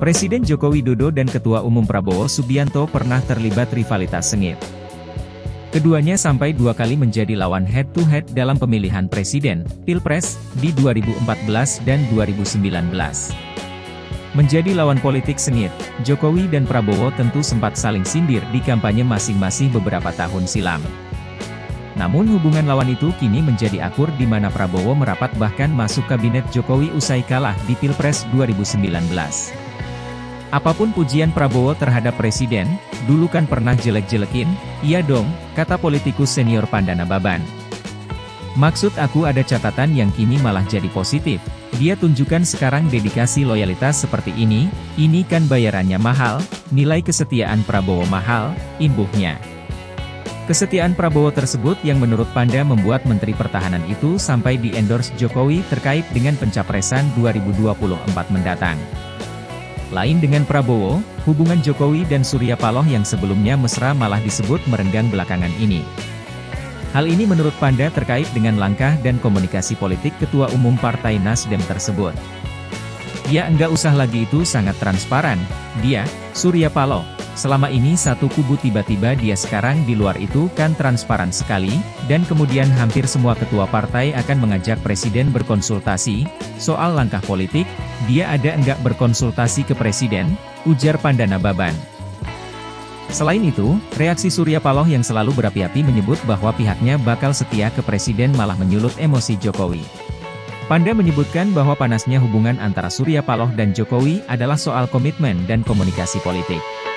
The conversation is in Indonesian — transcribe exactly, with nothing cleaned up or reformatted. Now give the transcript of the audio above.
Presiden Joko Widodo dan Ketua Umum Prabowo Subianto pernah terlibat rivalitas sengit. Keduanya sampai dua kali menjadi lawan head-to-head dalam pemilihan presiden, Pilpres, di dua ribu empat belas dan dua ribu sembilan belas. Menjadi lawan politik sengit, Jokowi dan Prabowo tentu sempat saling sindir di kampanye masing-masing beberapa tahun silam. Namun hubungan lawan itu kini menjadi akur di mana Prabowo merapat bahkan masuk kabinet Jokowi usai kalah di Pilpres dua ribu sembilan belas. Apapun pujian Prabowo terhadap Presiden, dulu kan pernah jelek-jelekin, iya dong, kata politikus senior Pandana Baban. Maksud aku ada catatan yang kini malah jadi positif, dia tunjukkan sekarang dedikasi loyalitas seperti ini, ini kan bayarannya mahal, nilai kesetiaan Prabowo mahal, imbuhnya. Kesetiaan Prabowo tersebut yang menurut Panda membuat Menteri Pertahanan itu sampai di-endorse Jokowi terkait dengan pencapresan dua ribu dua puluh empat mendatang. Lain dengan Prabowo, hubungan Jokowi dan Surya Paloh yang sebelumnya mesra malah disebut merenggang belakangan ini. Hal ini menurut Panda terkait dengan langkah dan komunikasi politik Ketua Umum Partai Nasdem tersebut. Ya enggak usah lagi itu sangat transparan, dia, Surya Paloh, selama ini satu kubu tiba-tiba dia sekarang di luar itu kan transparan sekali, dan kemudian hampir semua ketua partai akan mengajak Presiden berkonsultasi, soal langkah politik, dia ada enggak berkonsultasi ke Presiden, ujar Pandana Baban. Selain itu, reaksi Surya Paloh yang selalu berapi-api menyebut bahwa pihaknya bakal setia ke Presiden malah menyulut emosi Jokowi. Panda menyebutkan bahwa panasnya hubungan antara Surya Paloh dan Jokowi adalah soal komitmen dan komunikasi politik.